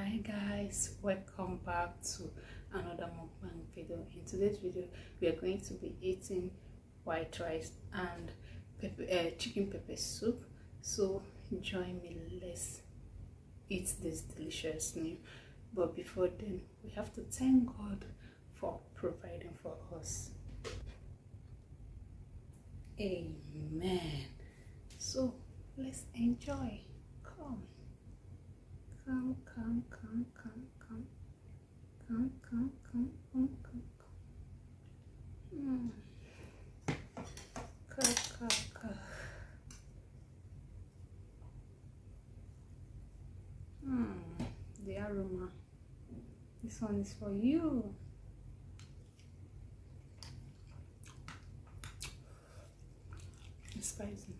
Hi guys, welcome back to another mukbang video. In today's video we are going to be eating white rice and chicken pepper soup. So join me, let's eat this delicious meal. But before then, we have to thank God for providing for us. Amen. So let's enjoy. Come. Come. The aroma. This one is for you. It's spicy.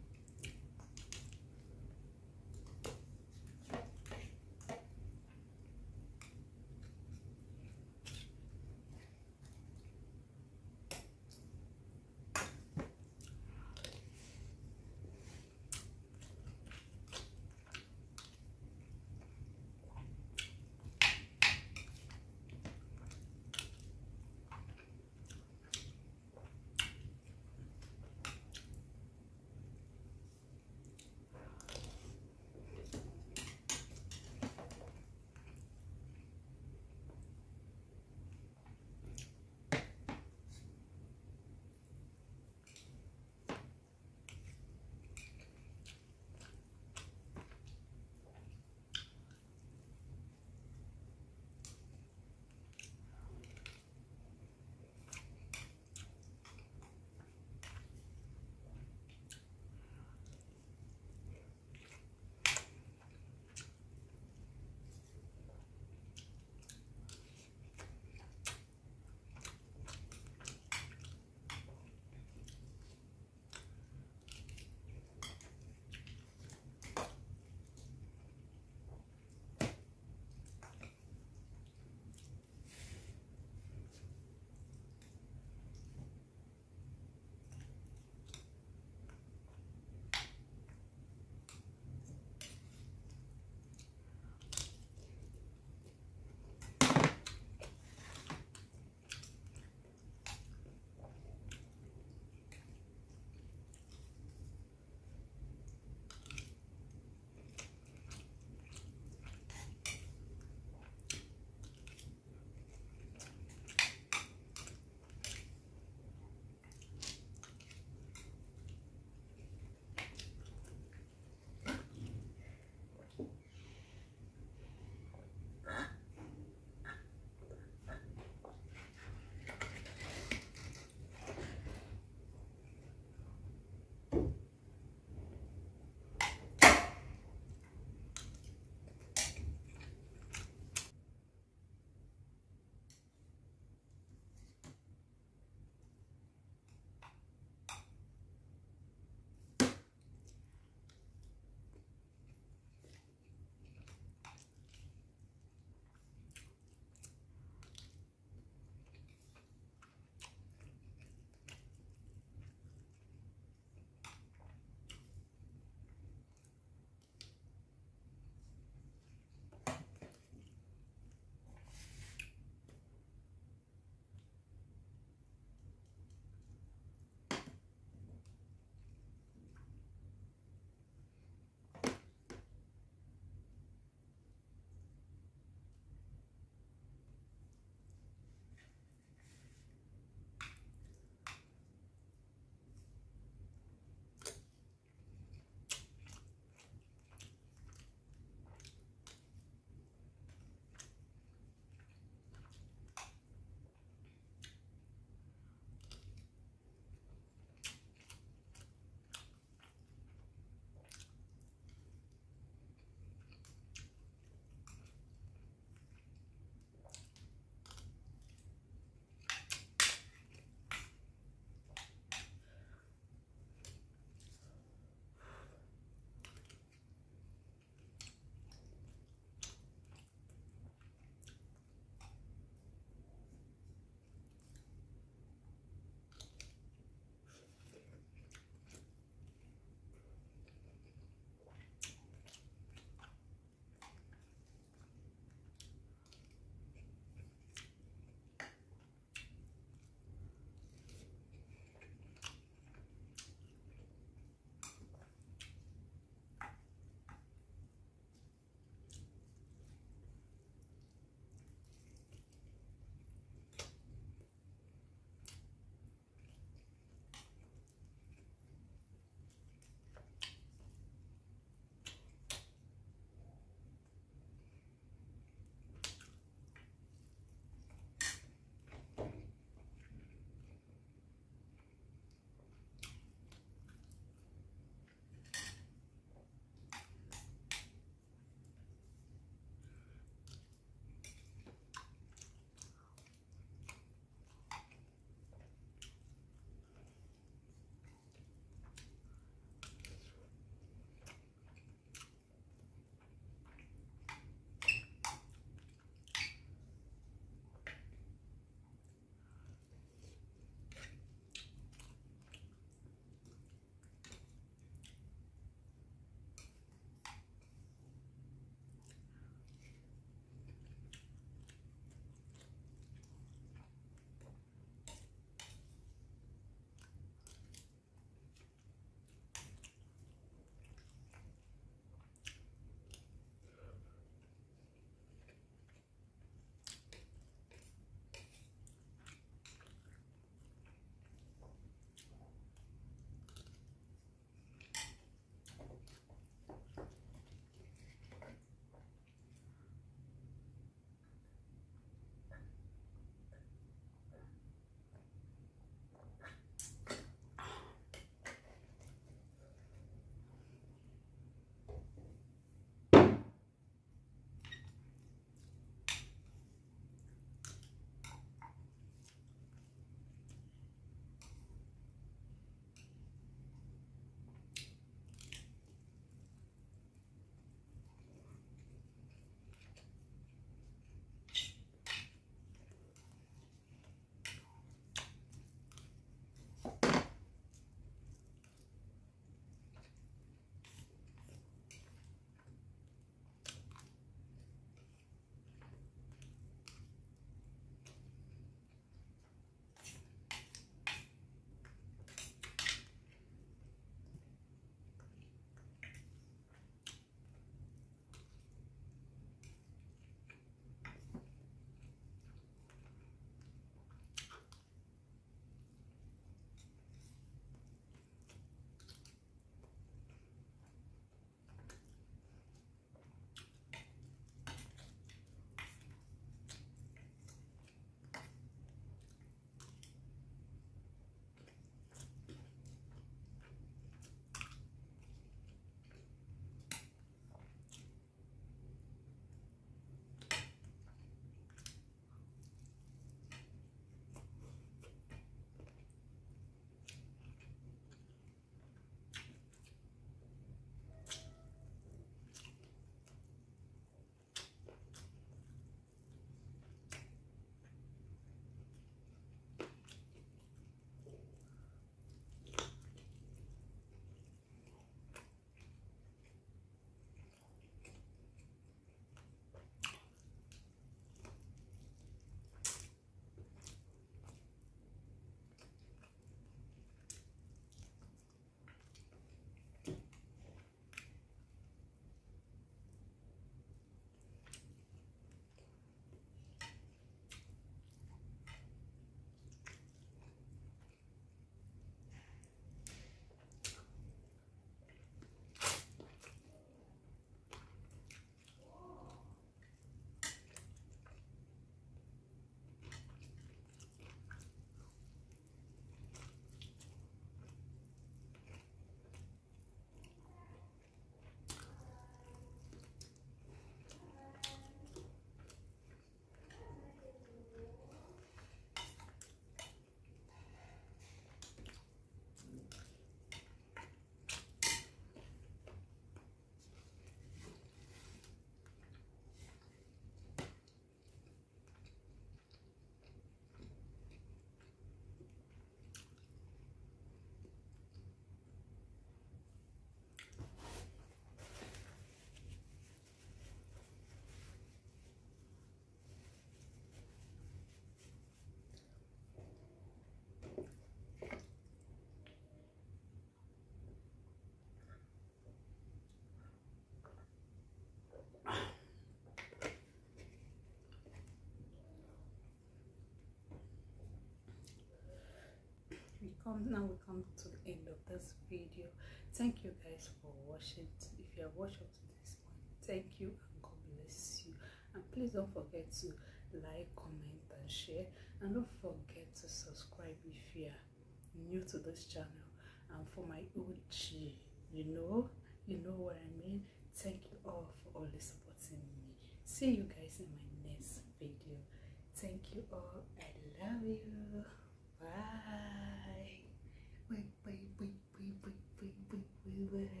we come to the end of this video. Thank you guys for watching. If you have watched up to this point, thank you and God bless you. And please don't forget to like, comment and share, and don't forget to subscribe if you are new to this channel. And for my OG, you know what I mean. Thank you all for always supporting me. See you guys in my next video. Thank you all. I love you. Bye. Bye.